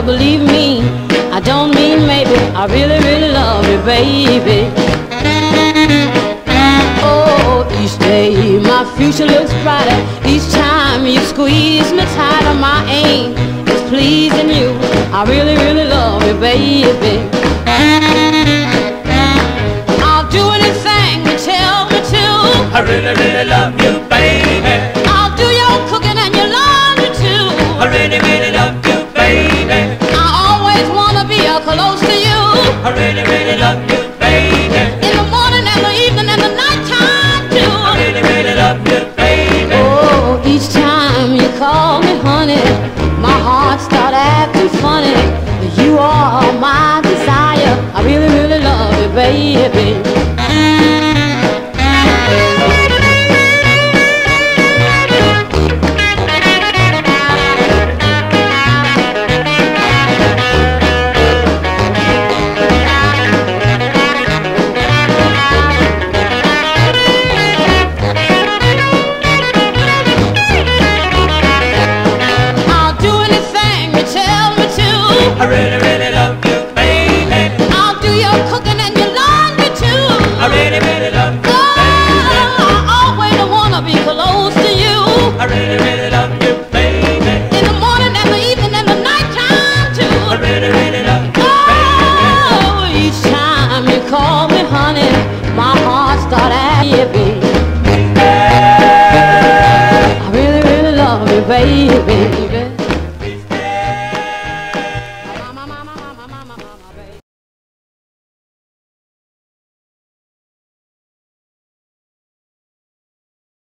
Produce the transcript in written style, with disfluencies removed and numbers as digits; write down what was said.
never believe me. I don't mean maybe, I really, really love you, baby. Oh, each day my future looks brighter. Each time you squeeze me tighter, my aim is pleasing you. I really, really love you, baby. I'll do anything you tell me to. I really, really love you, baby. I'll do your cooking and your laundry too. I really, really love you, baby. I always wanna be close to you. I really, really love you, baby. In the morning and the evening and the nighttime too. I really, really love you, baby. Oh, each time you call me honey, my heart start acting funny. You are my desire. I really, really love you, baby. I really, really love you, baby. I'll do your cooking and your laundry too. I really, really love you, baby. I always wanna be close to you. I really, really love you, baby. In the morning and the evening and the nighttime too. I really, really love you, baby. Oh, each time you call me honey, my heart start happy. I really, really love you, baby.